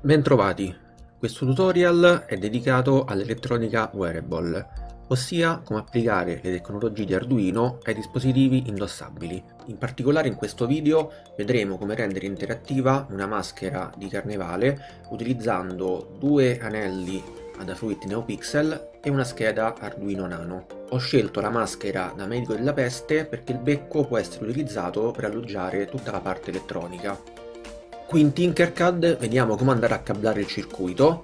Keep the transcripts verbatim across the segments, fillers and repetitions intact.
Bentrovati, questo tutorial è dedicato all'elettronica wearable, ossia come applicare le tecnologie di Arduino ai dispositivi indossabili. In particolare in questo video vedremo come rendere interattiva una maschera di carnevale utilizzando due anelli Adafruit NeoPixel e una scheda Arduino Nano. Ho scelto la maschera da medico della peste perché il becco può essere utilizzato per alloggiare tutta la parte elettronica. Qui in Tinkercad vediamo come andare a cablare il circuito.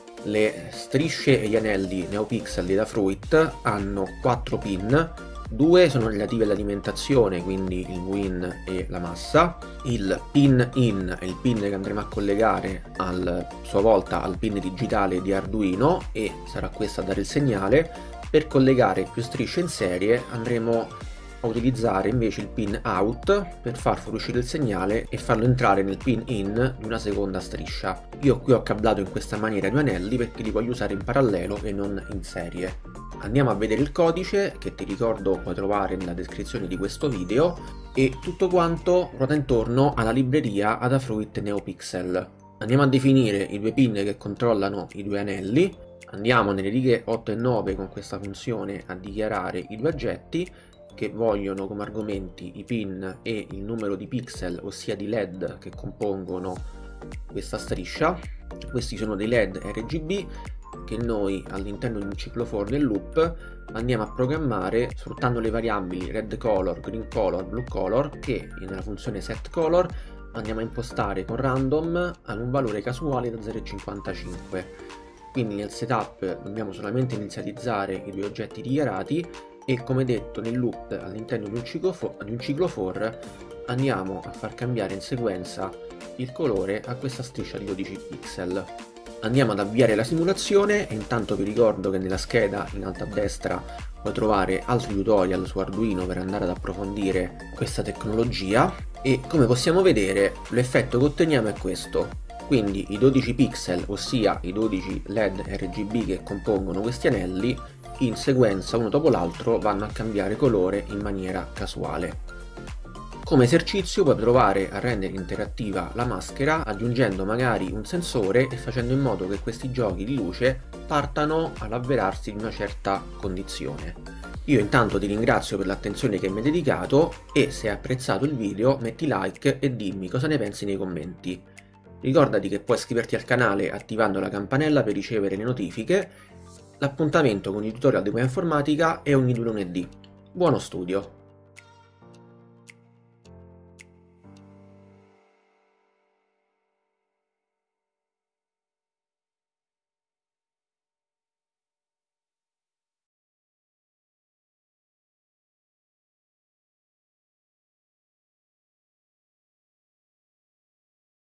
Le strisce e gli anelli NeoPixel di Adafruit hanno quattro pin, due sono relative all'alimentazione, quindi il win e la massa. Il pin in è il pin che andremo a collegare a sua volta al pin digitale di Arduino e sarà questo a dare il segnale. Per collegare più strisce in serie andremo a utilizzare invece il pin out per far fuoriuscire il segnale e farlo entrare nel pin in di una seconda striscia. Io qui ho cablato in questa maniera due anelli perché li voglio usare in parallelo e non in serie. Andiamo a vedere il codice che ti ricordo puoi trovare nella descrizione di questo video e tutto quanto ruota intorno alla libreria Adafruit NeoPixel. Andiamo a definire i due pin che controllano i due anelli. Andiamo nelle righe otto e nove con questa funzione a dichiarare i due oggetti che vogliono come argomenti i pin e il numero di pixel, ossia di led che compongono questa striscia. Questi sono dei led R G B che noi all'interno di un ciclo for del loop andiamo a programmare sfruttando le variabili red color, green color, blue color che nella funzione setColor andiamo a impostare con random ad un valore casuale da zero virgola cinquantacinque. Quindi nel setup dobbiamo solamente inizializzare i due oggetti dichiarati e come detto nel loop all'interno di un ciclo for, di un ciclo for andiamo a far cambiare in sequenza il colore a questa striscia di dodici pixel. Andiamo ad avviare la simulazione e intanto vi ricordo che nella scheda in alto a destra puoi trovare altri tutorial su Arduino per andare ad approfondire questa tecnologia e come possiamo vedere l'effetto che otteniamo è questo. Quindi i dodici pixel, ossia i dodici led R G B che compongono questi anelli, in sequenza uno dopo l'altro vanno a cambiare colore in maniera casuale. Come esercizio puoi provare a rendere interattiva la maschera aggiungendo magari un sensore e facendo in modo che questi giochi di luce partano all'avverarsi di una certa condizione. Io intanto ti ringrazio per l'attenzione che mi hai dedicato e se hai apprezzato il video metti like e dimmi cosa ne pensi nei commenti. Ricordati che puoi iscriverti al canale attivando la campanella per ricevere le notifiche. L'appuntamento con i tutorial di web informatica è ogni due lunedì. Buono studio!